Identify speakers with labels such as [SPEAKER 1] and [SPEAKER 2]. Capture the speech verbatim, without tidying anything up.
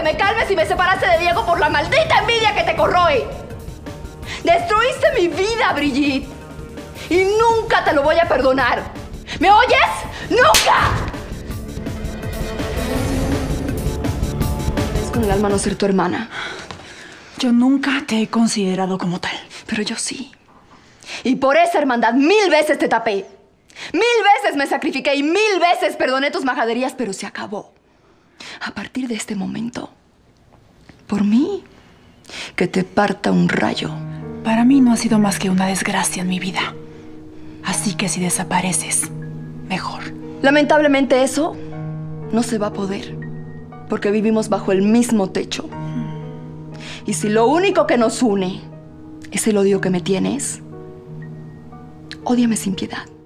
[SPEAKER 1] me calmes y me separaste de Diego por la maldita envidia que te corroe. Destruiste mi vida, Brigitte. Y nunca te lo voy a perdonar. ¿Me oyes? ¡Nunca! Es con el alma no ser tu hermana.
[SPEAKER 2] Yo nunca te he considerado como tal.
[SPEAKER 1] Pero yo sí. Y por esa hermandad mil veces te tapé. Mil veces me sacrifiqué y mil veces perdoné tus majaderías, pero se acabó. A partir de este momento, por mí, que te parta un rayo.
[SPEAKER 2] Para mí no ha sido más que una desgracia en mi vida. Así que si desapareces, mejor.
[SPEAKER 1] Lamentablemente eso no se va a poder, porque vivimos bajo el mismo techo. Y si lo único que nos une es el odio que me tienes, ódiame sin piedad.